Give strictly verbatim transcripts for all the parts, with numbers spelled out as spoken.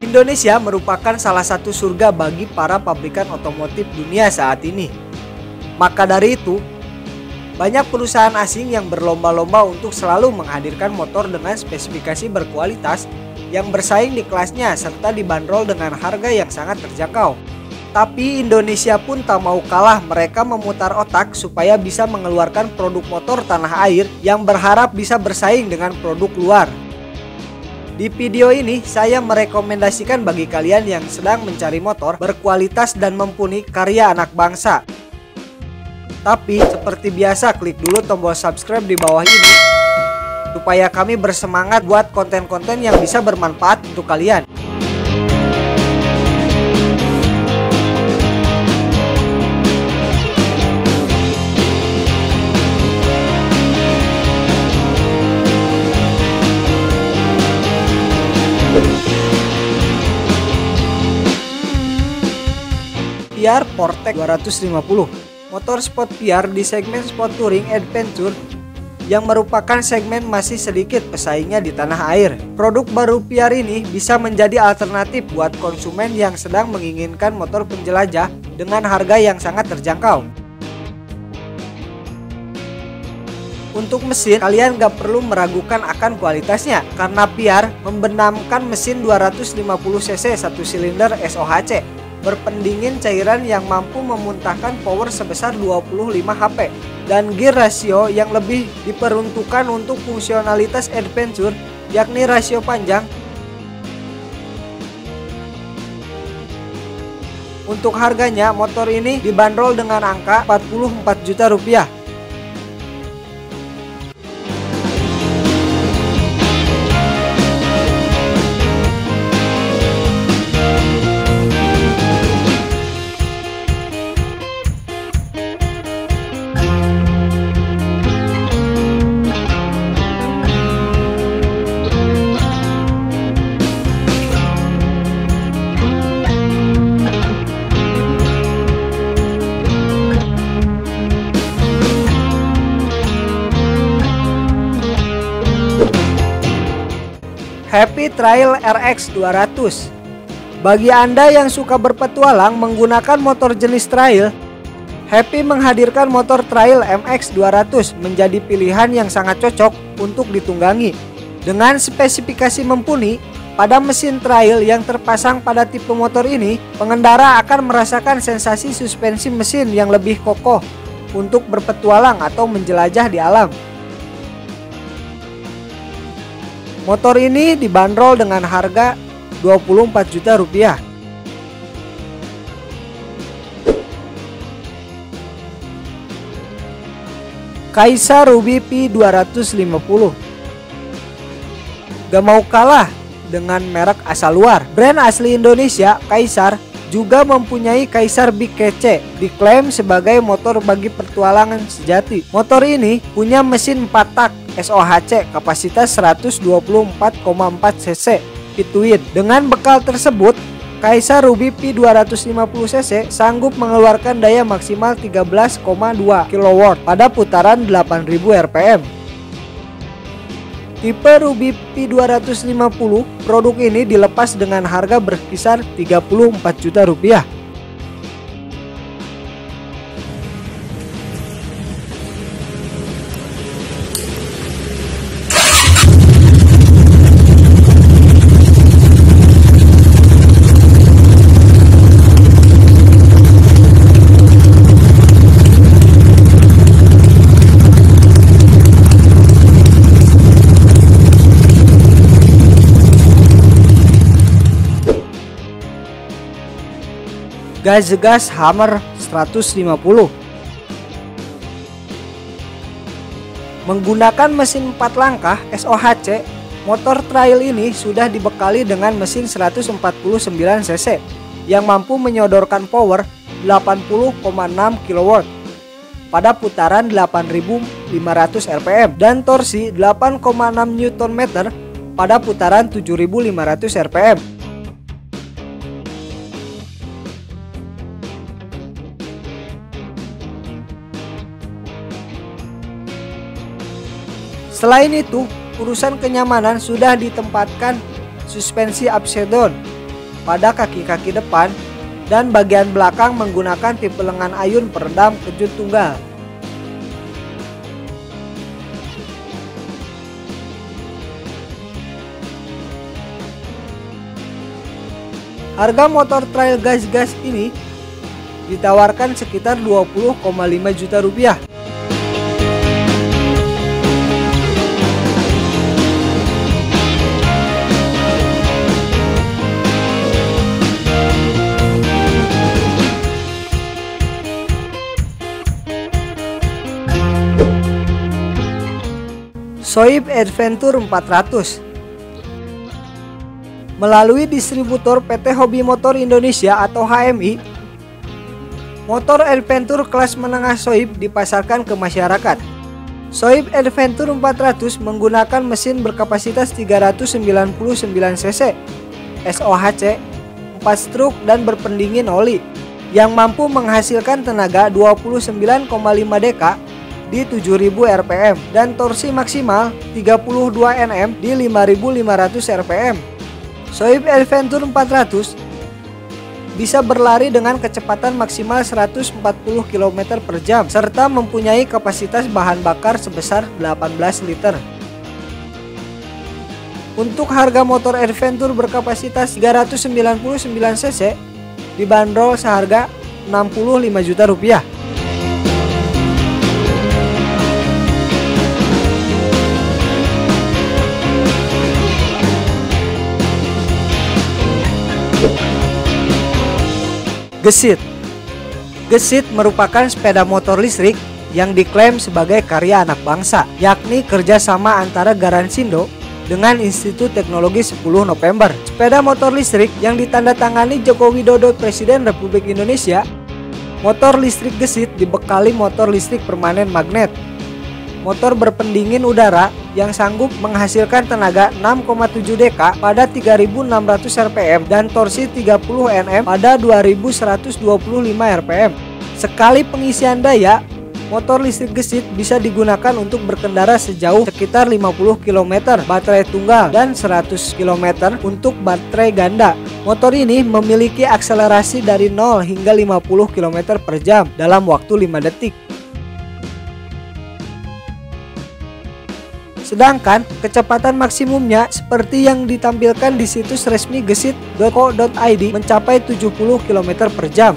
Indonesia merupakan salah satu surga bagi para pabrikan otomotif dunia saat ini. Maka dari itu, banyak perusahaan asing yang berlomba-lomba untuk selalu menghadirkan motor dengan spesifikasi berkualitas yang bersaing di kelasnya serta dibanderol dengan harga yang sangat terjangkau. Tapi Indonesia pun tak mau kalah, mereka memutar otak supaya bisa mengeluarkan produk motor tanah air yang berharap bisa bersaing dengan produk luar. Di video ini saya merekomendasikan bagi kalian yang sedang mencari motor berkualitas dan mumpuni karya anak bangsa. Tapi seperti biasa, klik dulu tombol subscribe di bawah ini supaya kami bersemangat buat konten-konten yang bisa bermanfaat untuk kalian. P R Portec dua ratus lima puluh, motor sport P R di segmen sport touring adventure yang merupakan segmen masih sedikit pesaingnya di tanah air. Produk baru P R ini bisa menjadi alternatif buat konsumen yang sedang menginginkan motor penjelajah dengan harga yang sangat terjangkau. Untuk mesin, kalian gak perlu meragukan akan kualitasnya karena P R membenamkan mesin dua ratus lima puluh cc satu silinder S O H C berpendingin cairan yang mampu memuntahkan power sebesar dua puluh lima HP dan gear rasio yang lebih diperuntukkan untuk fungsionalitas adventure, yakni rasio panjang. Untuk harganya, motor ini dibanderol dengan angka empat puluh empat juta rupiah. Happy Trail R X dua ratus. Bagi Anda yang suka berpetualang menggunakan motor jenis trail, Happy menghadirkan motor trail M X dua ratus menjadi pilihan yang sangat cocok untuk ditunggangi. Dengan spesifikasi mumpuni, pada mesin trail yang terpasang pada tipe motor ini, pengendara akan merasakan sensasi suspensi mesin yang lebih kokoh untuk berpetualang atau menjelajah di alam. Motor ini dibanderol dengan harga dua puluh empat juta rupiah. Kaisar Ruby P dua ratus lima puluh. Gak mau kalah dengan merek asal luar. Brand asli Indonesia, Kaisar, juga mempunyai Kaisar Big Kece, diklaim sebagai motor bagi petualangan sejati. Motor ini punya mesin empat tak S O H C kapasitas seratus dua puluh empat koma empat cc Pitwin. Dengan bekal tersebut, Kaisar Ruby P dua ratus lima puluh cc sanggup mengeluarkan daya maksimal tiga belas koma dua kilowatt pada putaran delapan ribu R P M. Tipe Ruby P dua ratus lima puluh, produk ini dilepas dengan harga berkisar tiga puluh empat juta rupiah. Gas-gas Hammer seratus lima puluh. Menggunakan mesin empat langkah S O H C, motor trail ini sudah dibekali dengan mesin seratus empat puluh sembilan cc yang mampu menyodorkan power delapan puluh koma enam kilowatt pada putaran delapan ribu lima ratus R P M dan torsi delapan koma enam newton meter pada putaran tujuh ribu lima ratus R P M. Selain itu, urusan kenyamanan sudah ditempatkan suspensi upside down pada kaki-kaki depan, dan bagian belakang menggunakan tipe lengan ayun peredam kejut tunggal. Harga motor trail gas-gas ini ditawarkan sekitar dua puluh koma lima juta rupiah. Soib Adventure empat ratus. Melalui distributor P T Hobi Motor Indonesia atau H M I, motor Adventure kelas menengah Soib dipasarkan ke masyarakat. Soib Adventure empat ratus menggunakan mesin berkapasitas tiga ratus sembilan puluh sembilan cc, S O H C, empat stroke dan berpendingin oli, yang mampu menghasilkan tenaga dua puluh sembilan koma lima deka di tujuh ribu R P M dan torsi maksimal tiga puluh dua Nm di lima ribu lima ratus R P M. Soib Adventure empat ratus bisa berlari dengan kecepatan maksimal seratus empat puluh kilometer per jam serta mempunyai kapasitas bahan bakar sebesar delapan belas liter. Untuk harga motor Adventure berkapasitas tiga ratus sembilan puluh sembilan cc dibanderol seharga enam puluh lima juta rupiah. Gesit. Gesit merupakan sepeda motor listrik yang diklaim sebagai karya anak bangsa, yakni kerjasama antara Garansindo dengan Institut Teknologi sepuluh November. Sepeda motor listrik yang ditandatangani Joko Widodo Presiden Republik Indonesia. Motor listrik Gesit dibekali motor listrik permanen magnet, motor berpendingin udara yang sanggup menghasilkan tenaga enam koma tujuh deka pada tiga ribu enam ratus R P M dan torsi tiga puluh Nm pada dua ribu seratus dua puluh lima R P M. Sekali pengisian daya, motor listrik Gesit bisa digunakan untuk berkendara sejauh sekitar lima puluh kilometer baterai tunggal dan seratus kilometer untuk baterai ganda. Motor ini memiliki akselerasi dari nol hingga lima puluh kilometer per jam dalam waktu lima detik. Sedangkan kecepatan maksimumnya seperti yang ditampilkan di situs resmi gesit dot co dot i d mencapai tujuh puluh kilometer per jam.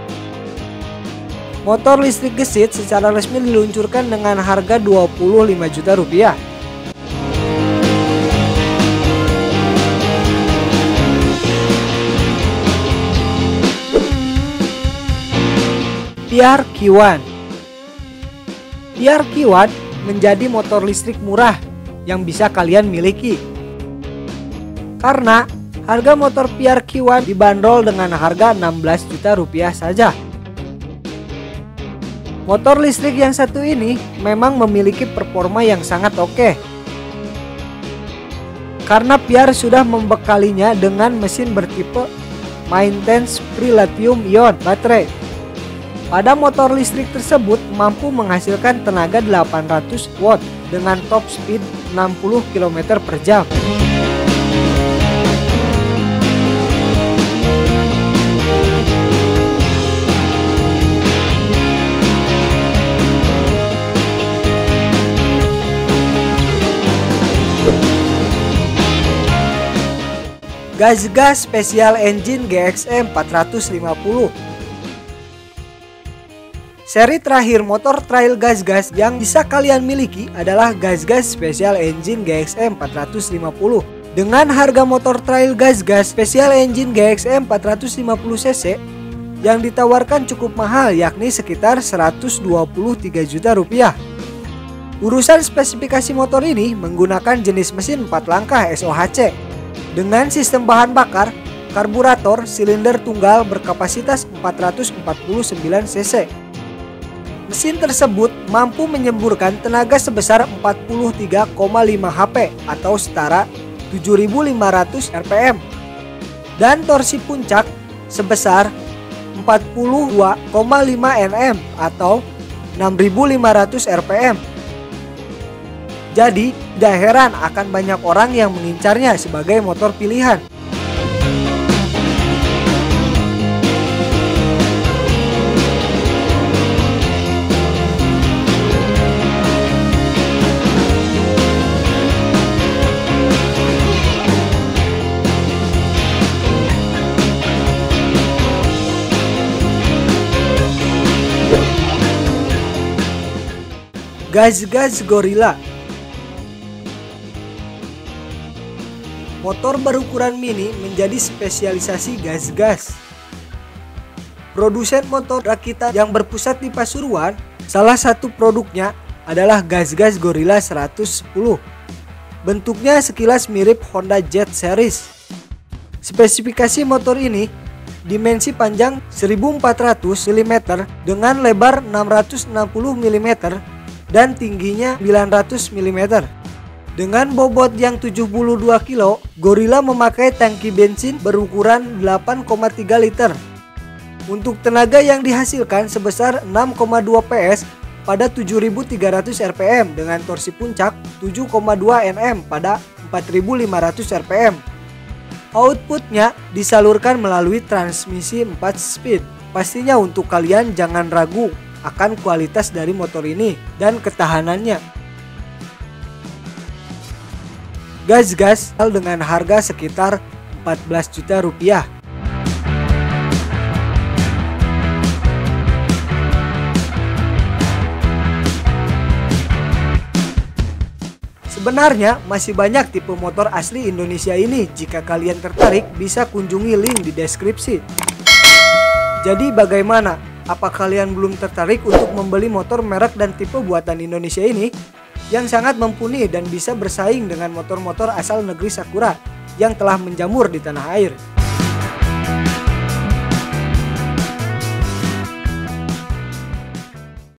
Motor listrik Gesit secara resmi diluncurkan dengan harga dua puluh lima juta rupiah. P R Q satu. P R Q satu menjadi motor listrik murah yang bisa kalian miliki. Karena harga motor P R Q satu dibanderol dengan harga enam belas juta rupiah saja. Motor listrik yang satu ini memang memiliki performa yang sangat oke. Karena P R sudah membekalinya dengan mesin bertipe maintenance free lithium ion baterai. Pada motor listrik tersebut mampu menghasilkan tenaga delapan ratus watt dengan top speed enam puluh kilometer per jam. Gas-gas Special Engine G X E empat ratus lima puluh. Seri terakhir motor trail gas-gas yang bisa kalian miliki adalah gas-gas Special Engine G X E empat ratus lima puluh. Dengan harga motor trail gas-gas Special Engine G X E empat ratus lima puluh cc yang ditawarkan cukup mahal, yakni sekitar seratus dua puluh tiga juta rupiah. Urusan spesifikasi motor ini menggunakan jenis mesin empat langkah S O H C dengan sistem bahan bakar karburator silinder tunggal berkapasitas empat ratus empat puluh sembilan cc. Mesin tersebut mampu menyemburkan tenaga sebesar empat puluh tiga koma lima H P atau setara tujuh ribu lima ratus R P M dan torsi puncak sebesar empat puluh dua koma lima Nm atau enam ribu lima ratus R P M. Jadi, tidak heran akan banyak orang yang mengincarnya sebagai motor pilihan. Gas-gas Gorilla. Motor berukuran mini menjadi spesialisasi gas-gas. Produsen motor rakitan yang berpusat di Pasuruan, salah satu produknya adalah gas-gas Gorilla seratus sepuluh. Bentuknya sekilas mirip Honda Jet Series. Spesifikasi motor ini, dimensi panjang seribu empat ratus milimeter dengan lebar enam ratus enam puluh milimeter dan tingginya sembilan ratus milimeter. Dengan bobot yang tujuh puluh dua kilo, Gorilla memakai tangki bensin berukuran delapan koma tiga liter. Untuk tenaga yang dihasilkan sebesar enam koma dua P S pada tujuh ribu tiga ratus R P M dengan torsi puncak tujuh koma dua Newton meter pada empat ribu lima ratus R P M. Outputnya disalurkan melalui transmisi empat speed. Pastinya untuk kalian jangan ragu akan kualitas dari motor ini dan ketahanannya. Gas-gas dengan harga sekitar empat belas juta rupiah. Sebenarnya masih banyak tipe motor asli Indonesia ini. Jika kalian tertarik, bisa kunjungi link di deskripsi. Jadi bagaimana? Apa kalian belum tertarik untuk membeli motor merek dan tipe buatan Indonesia ini yang sangat mumpuni dan bisa bersaing dengan motor-motor asal negeri Sakura yang telah menjamur di tanah air?